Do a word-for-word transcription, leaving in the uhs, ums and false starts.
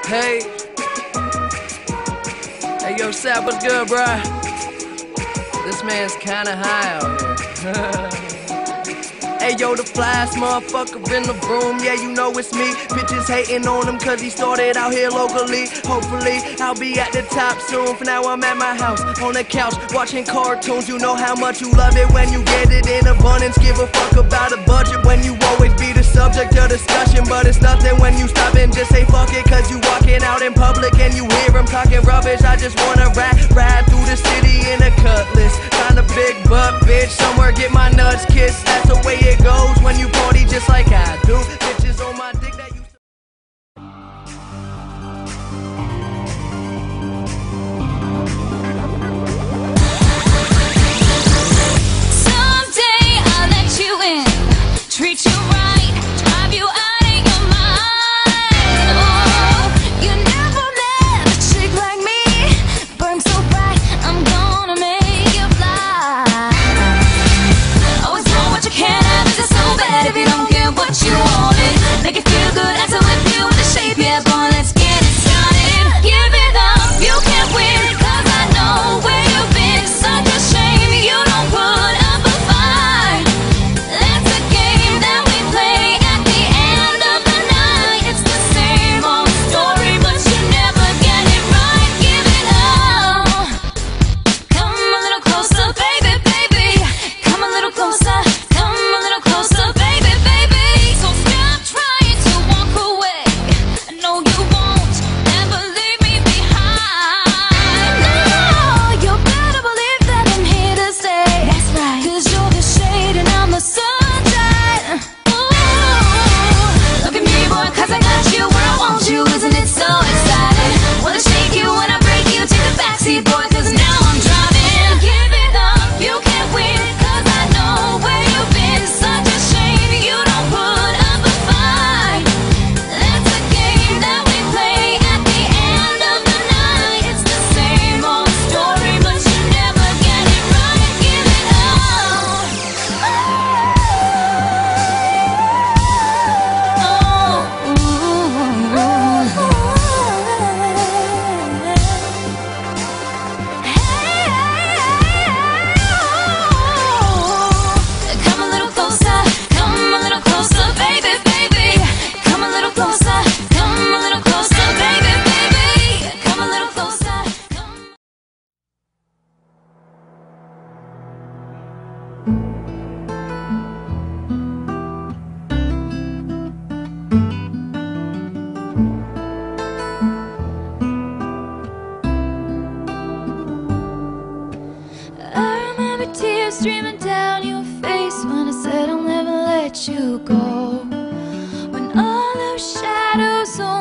Hey, hey, yo, Sap, what's good, bruh? This man's kinda high out here. Hey, yo, the flyest motherfucker in the room, yeah, you know it's me. Bitches hating on him cause he started out here locally. Hopefully, I'll be at the top soon. For now, I'm at my house, on the couch, watching cartoons. You know how much you love it when you get it in abundance. Give a fuck about a budget when you always be the subject of discussion. But it's nothing when you stop and just say fuck it, cause you walking out in public and you hear him talking rubbish. I just wanna ride, ride through the city in a cutlass. Find a big butt, bitch, somewhere get my nuts kissed. That's the way it goes when you party just like I do. Bitches on my dick that you someday I'll let you in, treat you right, drive you out of your mind. Oh, you never met a chick like me, burn so bright, I'm gonna make you fly. Always know what you can't have, is it so bad if you don't get what you wanted? Make it feel good, as I whip you with the shape, yeah, boy, let's get it started. Give it up, you can't win, cause I know where you've been. Such a shame you don't put up a fight. That's a game that we play at the end of the night. It's the same old story, but you never get it right. Give it up. Come a little closer, baby, baby. Come a little closer, come a little closer, baby, baby. So stop trying to walk away. I know you won't ever leave me behind. No, you better believe that I'm here to stay. That's right, cause you're the shade and I'm the sunshine. Ooh, look at me, boy, cause I got you where I want you. Isn't it so exciting? Wanna shake you when I break you. Take the backseat, boy, cause now I'm driving. Give it up, you can't win, cause I know where you've been. Such a shame you don't put up a fight. That's a game that we play at the end of the night. It's the same old story, but you never get it right. Give it up. Come a little closer, come a little closer, baby, baby. Come a little closer, come a little closer, baby, baby. Come a little closer. Come I remember tears streaming down your face when I said I'll never let you go. When all those shadows